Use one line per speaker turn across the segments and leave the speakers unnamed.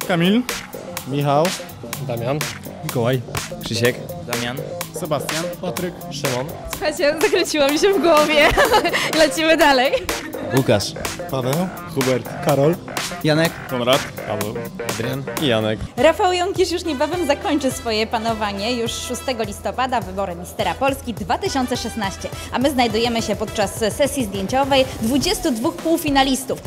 Kamil,
Michał,
Damian,
Mikołaj,
Krzysiek,
Damian,
Sebastian,
Patryk,
Szymon,
Słuchajcie, zakręciło mi się w głowie. Lecimy dalej.
Łukasz, Paweł, Hubert, Karol,
Janek,
Konrad,
Paweł, Adrian i Janek.
Rafał Jąkisz już niebawem zakończy swoje panowanie. Już 6 listopada wybory Mistera Polski 2016. A my znajdujemy się podczas sesji zdjęciowej 22 półfinalistów.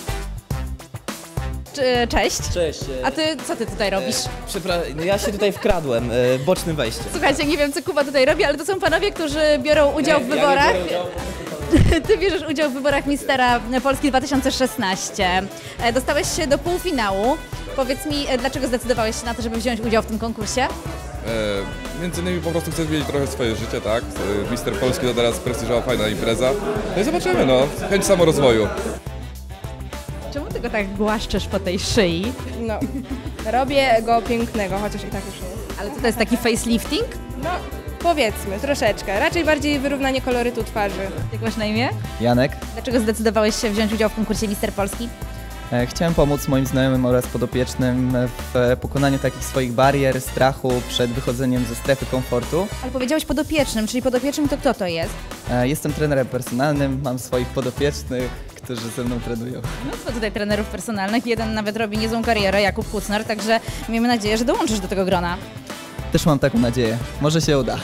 Cześć.
cześć.
A ty, co ty tutaj robisz?
Przepraszam, no ja się tutaj wkradłem, bocznym wejściem.
Słuchajcie, nie wiem, co Kuba tutaj robi, ale to są panowie, którzy biorą udział w wyborach.
Ja nie biorę udziału.
Ty bierzesz udział w wyborach Mistera Polski 2016. Dostałeś się do półfinału. Powiedz mi, dlaczego zdecydowałeś się na to, żeby wziąć udział w tym konkursie?
Między innymi po prostu chcę zmienić trochę swoje życie, tak? Mister Polski to teraz prestiżowa, fajna impreza. No i zobaczymy, no. Chęć samorozwoju.
Czemu ty go tak głaszczesz po tej szyi?
No, robię go pięknego, chociaż i tak już nie jest.
Ale to jest taki facelifting?
No, powiedzmy, troszeczkę. Raczej bardziej wyrównanie kolorytu twarzy.
Jak masz na imię?
Janek.
Dlaczego zdecydowałeś się wziąć udział w konkursie Mister Polski?
Chciałem pomóc moim znajomym oraz podopiecznym w pokonaniu takich swoich barier, strachu przed wychodzeniem ze strefy komfortu.
Ale powiedziałeś podopiecznym, czyli podopiecznym to kto to jest?
Jestem trenerem personalnym, mam swoich podopiecznych, którzy ze mną trenują.
Mnóstwo tutaj trenerów personalnych, jeden nawet robi niezłą karierę, Jakub Kucnar, także miejmy nadzieję, że dołączysz do tego grona.
Też mam taką nadzieję. Może się uda.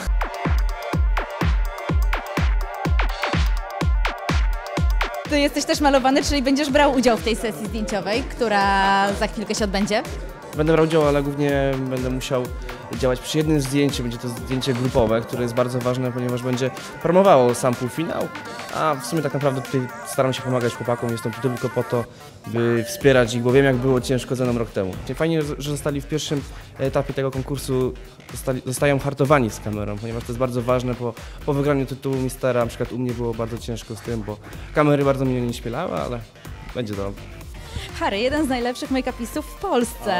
Ty jesteś też malowany, czyli będziesz brał udział w tej sesji zdjęciowej, która za chwilkę się odbędzie?
Będę brał udział, ale głównie będę musiał działać przy jednym zdjęciu. Będzie to zdjęcie grupowe, które jest bardzo ważne, ponieważ będzie promowało sam półfinał. A w sumie tak naprawdę tutaj staram się pomagać chłopakom. Jestem tu tylko po to, by wspierać ich, bo wiem, jak było ciężko ze mną rok temu. Fajnie, że zostali w pierwszym etapie tego konkursu, zostają hartowani z kamerą, ponieważ to jest bardzo ważne po wygraniu tytułu Mistera. Na przykład u mnie było bardzo ciężko z tym, bo kamery bardzo mnie nie śmielały, ale będzie dobrze.
Harry, jeden z najlepszych make-upistów w Polsce.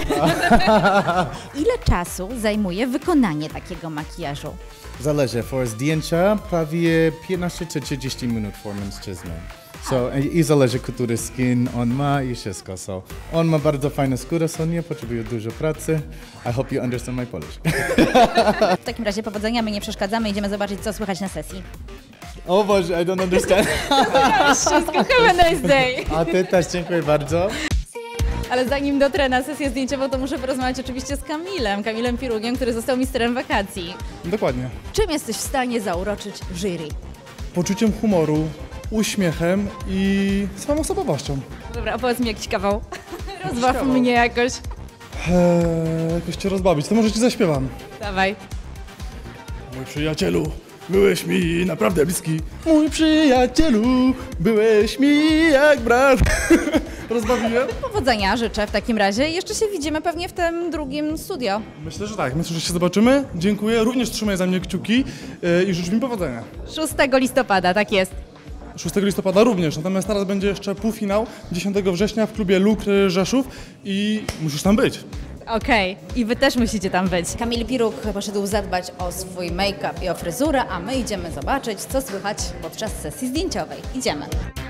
Ile czasu zajmuje wykonanie takiego makijażu?
Zależy, for zdjęcia prawie 15 czy 30 minut for mężczyznę. So, i zależy, który skin on ma i wszystko. So, on ma bardzo fajną skórę, so nie potrzebuje dużo pracy. I hope you understand my Polish.
W takim razie powodzenia, my nie przeszkadzamy, idziemy zobaczyć, co słychać na sesji.
O Boże, I don't understand.
Wszystko, have a nice day.
A ty też, dziękuję bardzo.
Ale zanim dotrę na sesję zdjęciową, to muszę porozmawiać oczywiście z Kamilem Pirugiem, który został misterem wakacji.
Dokładnie.
Czym jesteś w stanie zauroczyć jury?
Poczuciem humoru, uśmiechem i swoją osobowością.
Dobra, opowiedz mi jakiś kawał. Rozbaw mnie jakoś.
Jakoś cię rozbawić, to może ci zaśpiewam.
Dawaj.
Mój przyjacielu, byłeś mi naprawdę bliski. Mój przyjacielu, byłeś mi jak brat. Rozbawiłem?
Powodzenia życzę w takim razie i jeszcze się widzimy pewnie w tym drugim studio.
Myślę, że tak. Myślę, że się zobaczymy. Dziękuję. Również trzymaj za mnie kciuki i życz mi powodzenia.
6 listopada, tak jest.
6 listopada również, natomiast teraz będzie jeszcze półfinał 10 września w klubie Lukry Rzeszów i musisz tam być.
Okej, i wy też musicie tam być. Kamil Piruk poszedł zadbać o swój make-up i o fryzurę, a my idziemy zobaczyć, co słychać podczas sesji zdjęciowej. Idziemy.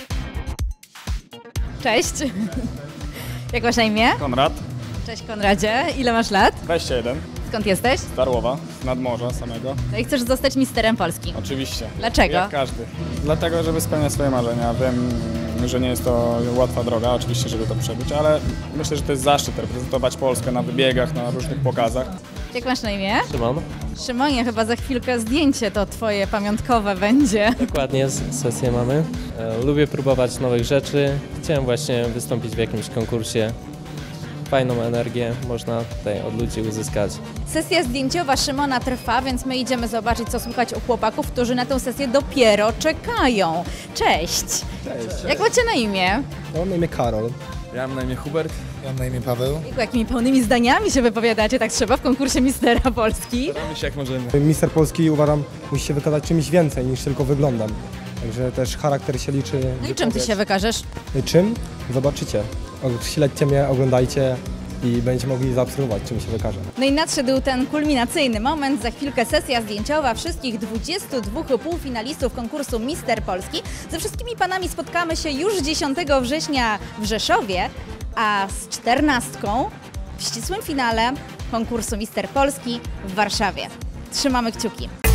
Cześć. Jak masz na imię?
Konrad,
Cześć Konradzie. Ile masz lat?
21,
Skąd jesteś?
z Darłowa, z nadmorza samego.
No i chcesz zostać misterem Polski.
Oczywiście.
Dlaczego?
Jak każdy. Dlatego, żeby spełniać swoje marzenia. Wiem, że nie jest to łatwa droga, oczywiście, żeby to przebyć, ale myślę, że to jest zaszczyt reprezentować Polskę na wybiegach, na różnych pokazach.
Jak masz na imię?
Szymon.
Szymonie, chyba za chwilkę zdjęcie to twoje pamiątkowe będzie.
Dokładnie, sesję mamy. Lubię próbować nowych rzeczy. Chciałem właśnie wystąpić w jakimś konkursie. Fajną energię można tutaj od ludzi uzyskać.
Sesja zdjęciowa Szymona trwa, więc my idziemy zobaczyć, co słychać u chłopaków, którzy na tę sesję dopiero czekają. Cześć!
Cześć.
Jak macie na imię?
Ja mam na imię Karol.
Ja mam na imię Hubert.
Ja mam na imię Paweł.
Jakimi pełnymi zdaniami się wypowiadacie, tak trzeba w konkursie Mistera Polski.
Staramy się jak możemy.
Mister Polski, uważam, musi się wykazać czymś więcej niż tylko wyglądem. Także też charakter się liczy.
No i czym ty się wykażesz?
Czym? Zobaczycie. Śledźcie mnie, oglądajcie i będziecie mogli zaobserwować, czym się wykaże.
No i nadszedł ten kulminacyjny moment. Za chwilkę sesja zdjęciowa wszystkich 22 półfinalistów konkursu Mister Polski. Ze wszystkimi panami spotkamy się już 10 września w Rzeszowie. a z 14 w ścisłym finale konkursu Mister Polski w Warszawie. Trzymamy kciuki.